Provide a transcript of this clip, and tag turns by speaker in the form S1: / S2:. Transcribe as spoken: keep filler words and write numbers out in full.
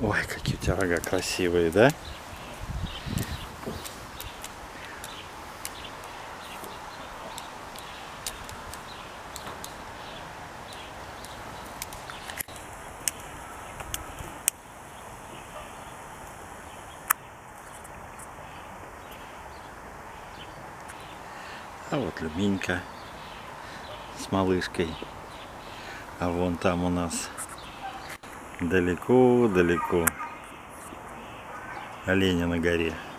S1: Ой, какие у тебя рога красивые, да? А вот Любинька с малышкой. А вон там у нас далеко-далеко олени на горе.